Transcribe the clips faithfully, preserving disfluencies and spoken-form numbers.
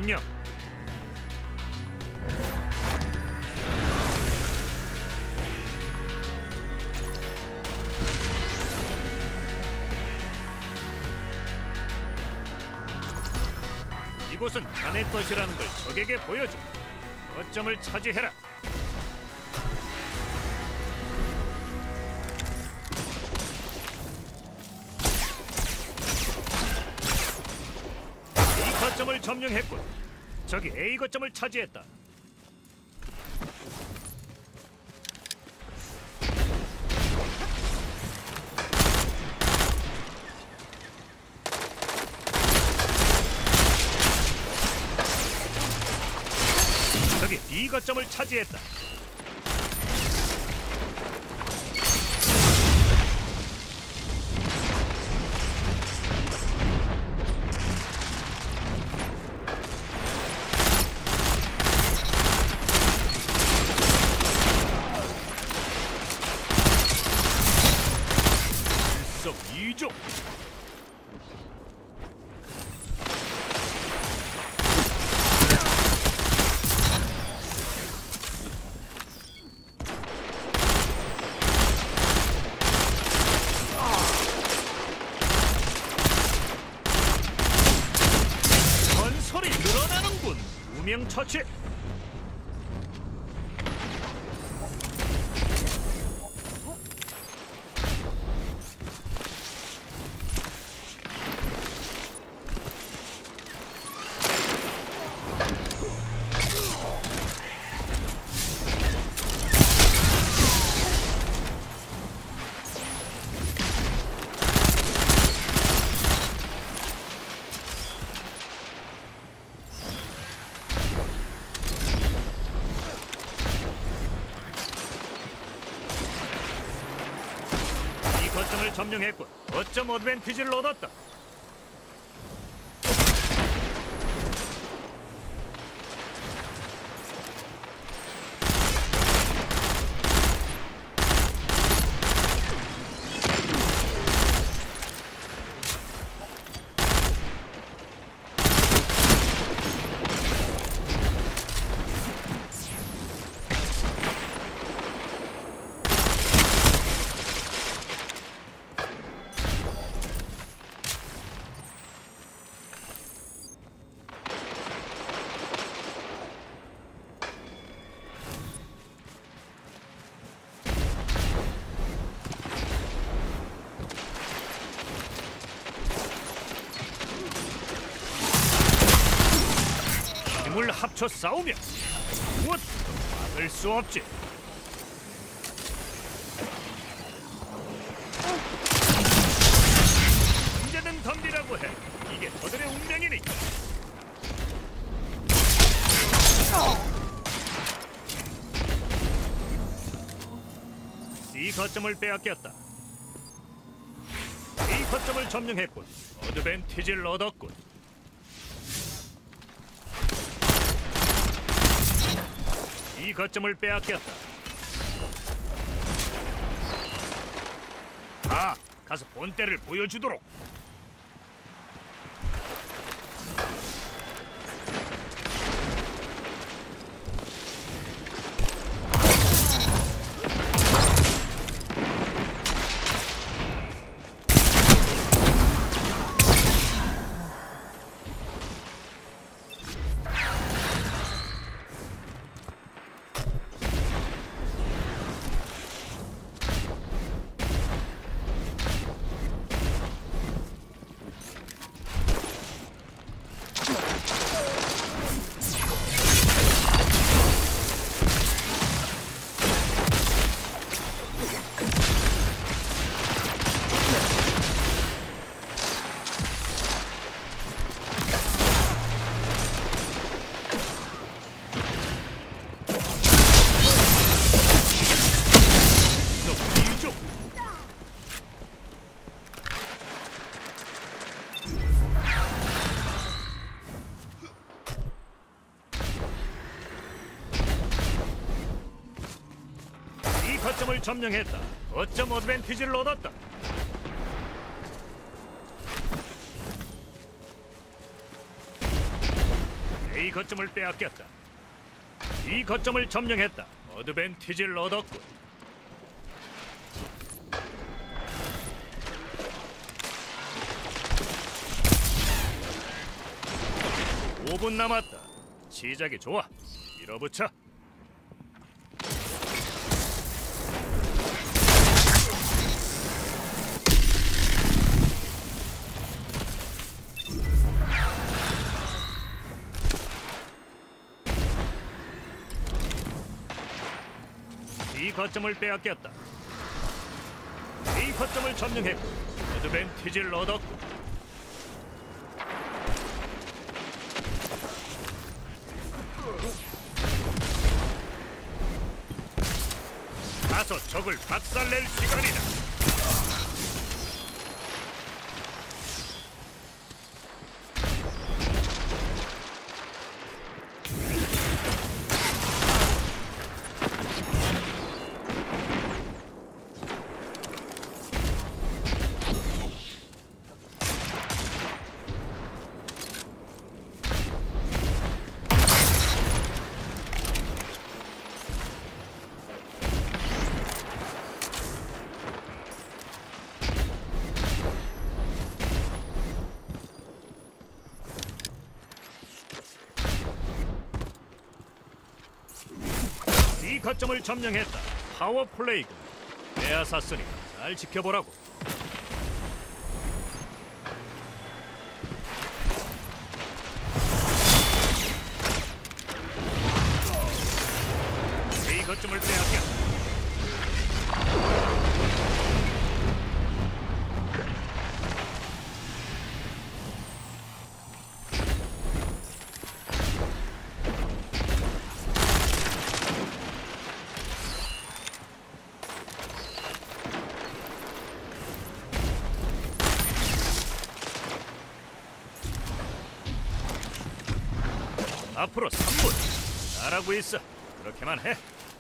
명령. 이곳은 자네 것이라는 걸 적에게 보여줘. 거점을 차지해라. 이 거점을 점령했군. 적이 A 거점을 차지했다. 적이 B 거점을 차지했다. 일석이조. 전설이 늘어나는군. 무명 처치. 거점을 점령했군. 거점 어드밴티지를 얻었다. 힘을 합쳐 싸우면 무엇도 막을 수 없지. 언제든 덤비라고 해. 이게 저들의 운명이니까. C 거점을 빼앗겼다. A 거점을 점령했군. 어드밴티지를 얻었군. 이 거점을 빼앗겼다. 아, 가서 본때를 보여주도록. 거점을 점령했다. 거점 어드밴티지를 얻었다. A 거점을 빼앗겼다. 이 거점을 점령했다. 어드밴티지를 얻었고. 오 분 남았다. 시작이 좋아. 밀어붙여. 이 거점을 빼앗겼다. 이 거점을 점령했고 어드밴티지를 얻었고. 가서 적을 박살낼 시간이다. 이 거점을 점령했다. 파워 플레이군. 빼앗았으니 잘 지켜보라고. 이 거점을 빼앗겼다. 앞으로 삼 분. 잘하고 있어. 그렇게만 해.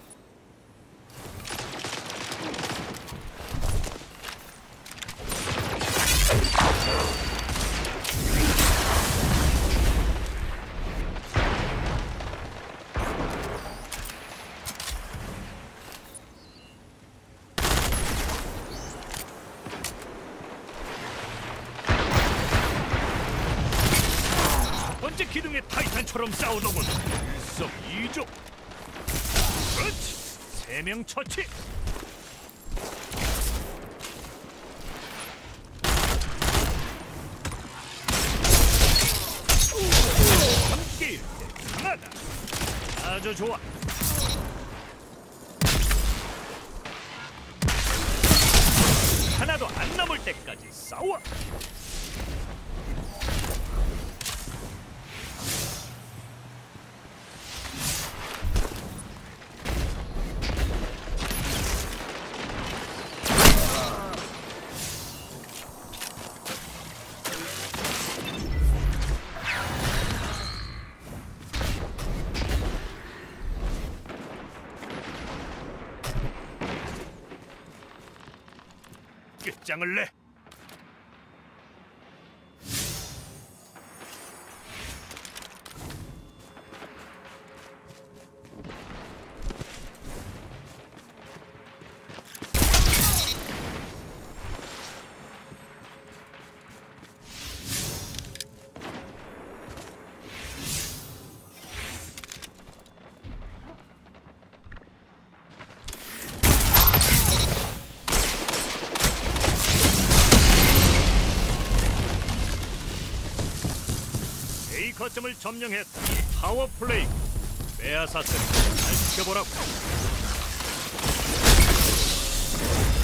번째 기둥의 타이탄처럼 싸우더군. 일석이조. 그렇지. 세 명 처치. 함께일 때 강하다. 아주 좋아. 하나도 안 남을 때까지 싸워. 끝장을 내. A 거점을 점령했다. 파워 플레이. 빼앗았으니 잘 지켜보라고.